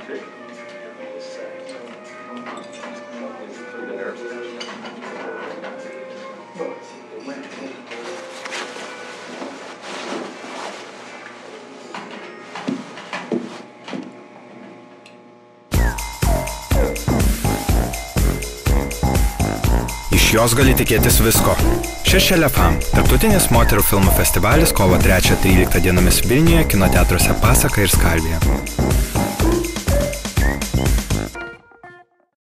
Iš jos gali tikėtis visko. Cherchez la femme – tarptautinis moterų filmų festivalis kovo 3-13 dienomis Vilniuje, kino teatruose Pasaka ir Skalvija.